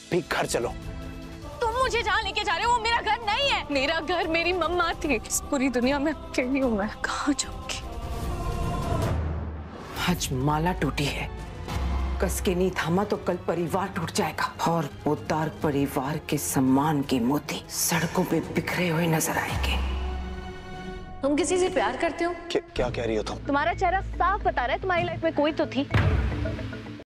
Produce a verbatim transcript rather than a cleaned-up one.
भी घर चलो। तुम मुझे जहाँ लेके जा रहे हो वो मेरा घर नहीं है। मेरा घर मेरी मम्मा थी। इस पूरी दुनिया में अकेली हूँ मैं, कहाँ जाऊंगी? आज माला टूटी है, कस के नहीं थामा तो कल परिवार टूट जाएगा और पोद्दार परिवार के सम्मान के मोती सड़कों पे बिखरे हुए नजर आएंगे। तुम किसी से प्यार करते हो? क्या क्या कह रही हो तुम? तुम्हारा चेहरा साफ बता रहा है तुम्हारी लाइफ में कोई तो थी।